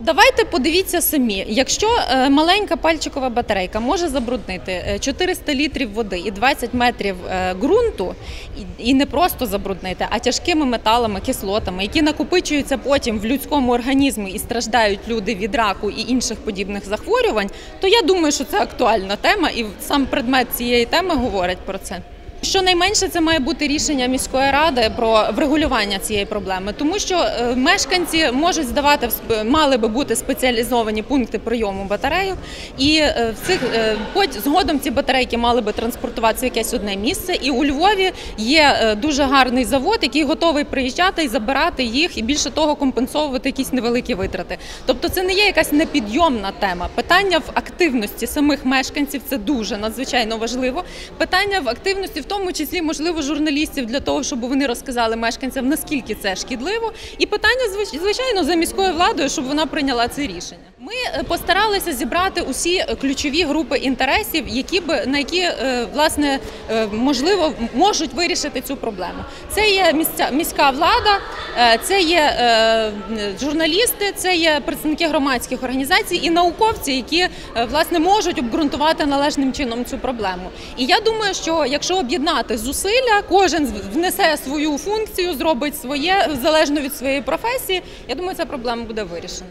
Давайте подивіться самі, якщо маленька пальчикова батарейка може забруднити 400 літрів води і 20 метрів ґрунту, і не просто забруднити, а тяжкими металами, кислотами, які накопичуються потім в людському організмі і страждають люди від раку і інших подібних захворювань, то я думаю, що це актуальна тема, і сам предмет цієї теми говорить про це. Щонайменше це має бути рішення міської ради про врегулювання цієї проблеми, тому що мешканці можуть здавати, мали би бути спеціалізовані пункти прийому батарейок, і згодом ці батарейки мали би транспортуватися в якесь одне місце. І у Львові є дуже гарний завод, який готовий приїжджати і забирати їх, і більше того компенсовувати якісь невеликі витрати. Тобто це не є якась непідйомна тема. Питання в активності самих мешканців – це дуже надзвичайно важливо. Питання в активності в тому числі, можливо, журналістів для того, щоб вони розказали мешканцям, наскільки це шкідливо. І питання, звичайно, за міською владою, щоб вона прийняла це рішення. Ми постаралися зібрати усі ключові групи інтересів, на які, власне, можливо, можуть вирішити цю проблему. Це є міська влада, це є журналісти, це є представники громадських організацій і науковці, які, власне, можуть обґрунтувати належним чином цю проблему. І я думаю, що якщо об'єднати зусилля, кожен внесе свою функцію, зробить своє, залежно від своєї професії, я думаю, ця проблема буде вирішена.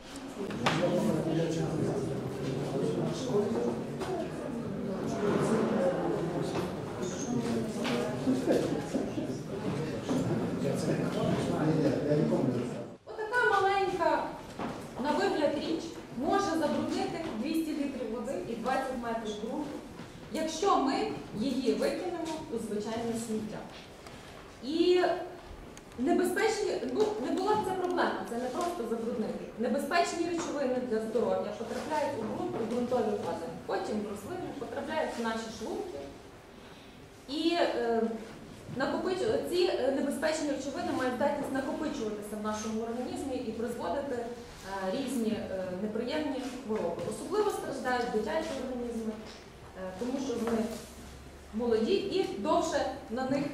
Отака маленька, на вигляд річ, може забруднити 200 літрів води і 20 метрів ґрунту, якщо ми її викинемо у звичайне сміття. І небезпечні, не була б це проблема, це не просто забруднити. Небезпечні речовини для здоров'я потрапляють у ґрунт, у ґрунтові води, потім в рослини, потрапляють в наші шлунки. І ці небезпечні речовини мають здатність накопичуватися в нашому організмі і призводити різні неприємні хвороби. Особливо страждають дитячі організми, тому що вони молоді і довше на них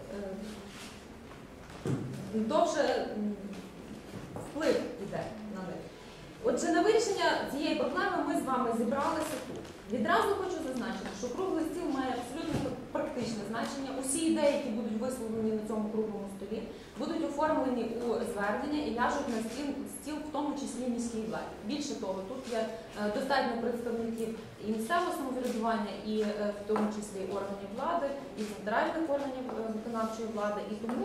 вплив йде на них. Отже, на вирішення цієї проблеми ми з вами зібралися тут. Відразу хочу зазначити, що круглий стіл має абсолютно практичне значення. Усі ідеї, які будуть висловлені на цьому круглому столі, будуть оформлені у звернення і ляжуть на стіл, в тому числі міській владі. Більше того, тут є достатньо представників і місцевого самоврядування, і в тому числі органів влади, і центральних органів виконавчої влади. І тому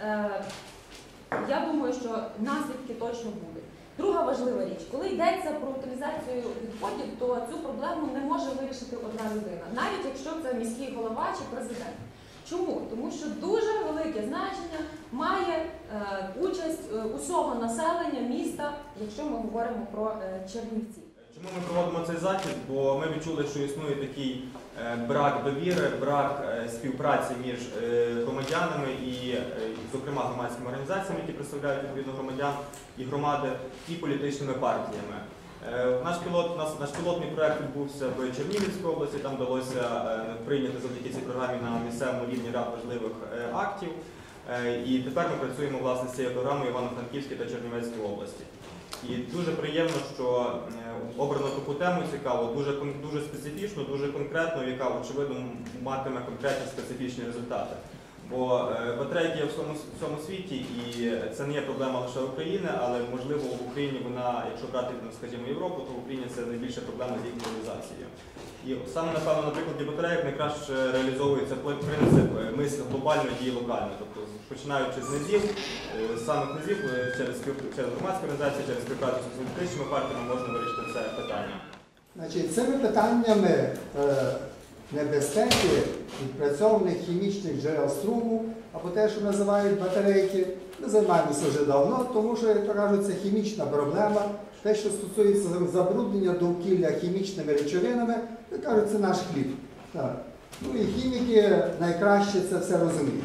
я думаю, що наслідки точно будуть. Друга важлива річ, коли йдеться про утилізацію відходів, то цю проблему не може вирішити одна людина, навіть якщо це міський голова чи президент. Чому? Тому що дуже велике значення має участь усього населення міста, якщо ми говоримо про Чернівці. Чому ми проводимо цей захід? Бо ми відчули, що існує такий брак довіри, брак співпраці між громадянами і, зокрема, громадськими організаціями, які представляють відповідно громадян і громади, і політичними партіями. Наш пілотний проєкт відбувся в Чернігівській області, там вдалося прийняти завдяки цій програмі на місцевому рівні ряд важливих актів. І тепер ми працюємо, власне, з цією програмою в Івано-Франківській та Чернівецькій області. І дуже приємно, що обрано таку тему цікаву, дуже специфічну, дуже конкретну, яка, очевидно, матиме конкретні специфічні результати. Бо батарейки є в всьому світі, і це не є проблема лише України, але, можливо, в Україні вона, якщо брати, скажімо, Європу, то в Україні це найбільша проблема з їх реалізацією. І саме, напевно, на прикладі батарейок найкраще реалізовується принцип мислі глобально, дії локально. Тобто, починаючи з низів, з самих низів, через громадські організації, через співпрацю з політичними партіями можна вирішити це питання. Значить, цими питаннями небезпеки відпрацьованих хімічних джерел струму, або те, що називають батарейки, ми займаємося вже давно, тому що, як то кажуть, це хімічна проблема. Те, що стосується забруднення довкілля хімічними речовинами, як кажуть, це наш хліб. Так. Ну і хіміки найкраще це все розуміють.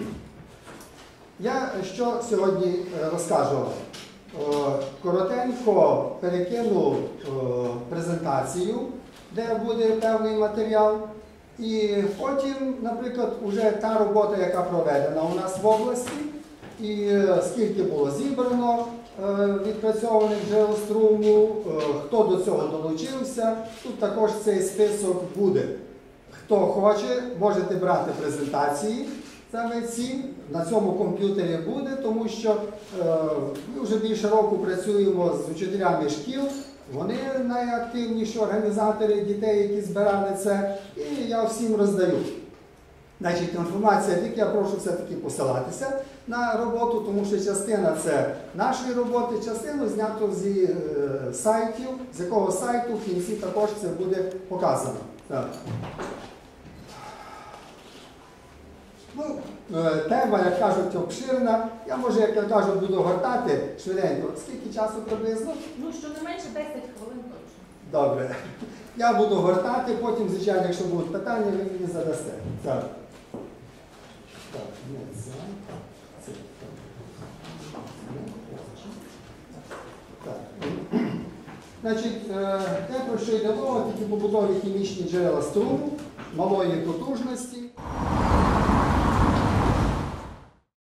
Я що сьогодні розкажу вам? Коротенько перекину презентацію, де буде певний матеріал. І потім, наприклад, вже та робота, яка проведена у нас в області, і скільки було зібрано відпрацьовано. відпрацьованих джерел струму, хто до цього долучився. Тут також цей список буде. Хто хоче, можете брати презентації саме ці. На цьому комп'ютері буде, тому що ми вже більше року працюємо з учителями шкіл. Вони найактивніші організатори дітей, які збирали це. І я всім роздаю. Значить, інформація, тільки я прошу все-таки посилатися на роботу, тому що частина це нашої роботи, частину знято зі сайтів, з якого сайту в кінці також це буде показано. Так. Ну, тема, як кажуть, обширна. Я, може, як я кажу, буду гортати швиденько. Скільки часу приблизно? Ну, щонайменше 10 хвилин точно. Добре. Я буду гортати, потім, звичайно, якщо будуть питання, ви мені задасте. Так. Так, ні, це. Так. Значить, те, про що йде мова, такі побудові хімічні джерела струму, малої потужності.